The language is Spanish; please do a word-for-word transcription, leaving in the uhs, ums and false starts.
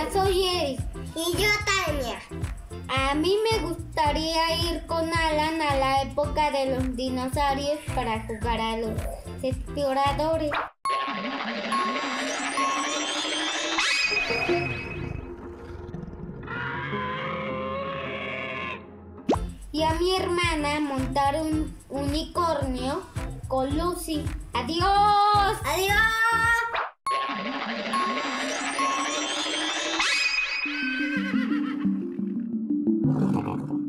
Hola, soy Eris. Y yo, Tania. A mí me gustaría ir con Alan a la época de los dinosaurios para jugar a los exploradores. Y a mi hermana montar un unicornio con Lucy. ¡Adiós! ¡Adiós!